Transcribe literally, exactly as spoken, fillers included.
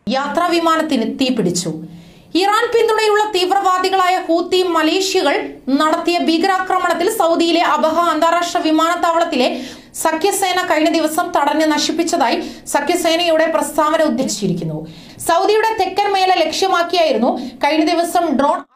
യാത്രാ വിമാനത്തിന് തീപിടിച്ചു. ഇറാൻ പിന്തുണയുള്ള തീവ്രവാദികളായ ഹൂത്തി മലേഷ്യകൾ നടത്തിയ ഭീകരാക്രമണത്തിൽ സൗദിയിലെ അബഹ അന്താരാഷ്ട്ര വിമാനത്താവളത്തിലെ സഖ്യസേന കഴിഞ്ഞ ദിവസം തടഞ്ഞ് നശിപ്പിച്ചതായി സഖ്യസേനയുടെ പ്രസ്താവന ഉദ്ധരിച്ചിരിക്കുന്നു. സൗദിയുടെ തെക്കൻ മേഖല ലക്ഷ്യമാക്കിയായിരുന്നു കഴിഞ്ഞ ദിവസം ഡ്രോൺ